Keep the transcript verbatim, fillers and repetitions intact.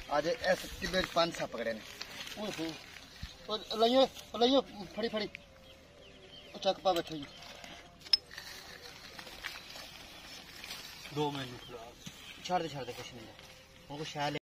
आज इस टिब्बे च पंज सप्प पकड़े ने। ओहो और लाइयो लाइयो फड़ी फड़ी चक पा बैठो जी। दो मिनट छड़ दे छड़ दे कुछ नहीं उनको शायद